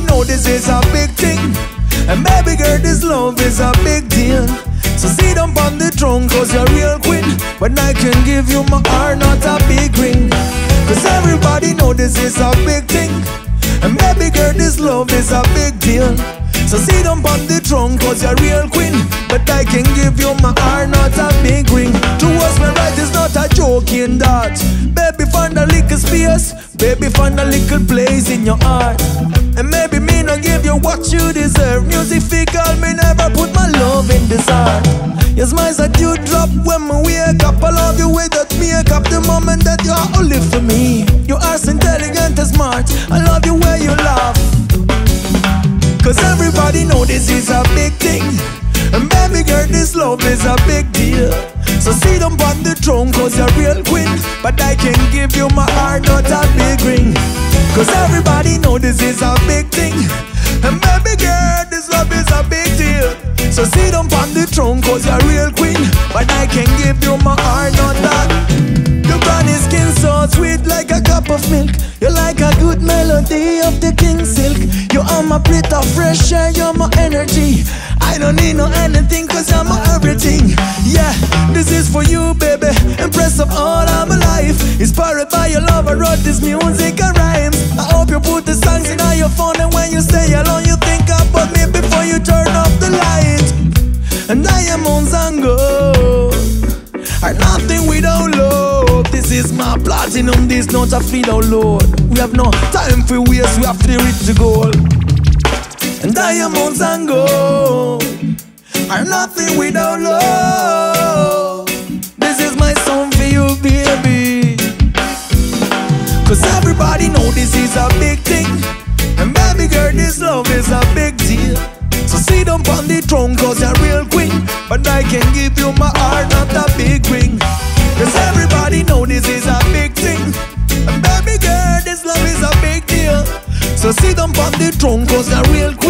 know this is a big thing. And baby girl, this love is a big deal. So sit down on the throne, cause you're real queen. But I can give you my heart, not a big ring. Cause everybody know this is a big thing. And baby girl, this love is a big deal. So sit down on the throne, cause you're real queen. But I can give you my heart, not a big ring. To us, my right is not a joking that. Baby, find a little space. Baby, find a little place in your heart. And maybe me not give you what you deserve. Music fickle, me never put my love in this heart. Your smiles that you drop when me wake up. I love you with that makeup. The moment that you are only for me. You are so intelligent and smart. I love you where you laugh. Cause everybody know this is a big thing. And baby girl, this love is a big deal. So sit down on the throne, cause you're real queen. But I can give you my heart, not a big ring. Cause everybody know this is a big thing. And baby girl, this love is a big deal. So sit down on the throne, cause you're real queen. But I can give you my heart, not that. Your brownie skin so sweet like a cup of milk. You're like a good melody of the king silk. You are my breath of fresh air, you're my energy. I don't need no anything, cause you're my everything. Yeah, this is for you, baby. Impress of all of my life. Inspired by your love, I wrote this music and rhymes. I hope you put the songs in your phone, and when you stay alone, you think about me before you turn off the light. And diamonds and gold are nothing without love. This is my platinum, this not a free download. We have no time for waste, we have to reach the goal. And diamonds and gold are nothing without love. This is my song for you, baby. Cause everybody know this is a big thing. And baby girl, this love is a big deal. So sit down on the throne, cause you're real queen. But I can give you my heart, not a big ring. Cause everybody know this is a big thing. And baby girl, this love is a big deal. So sit down on the throne, cause you're real queen.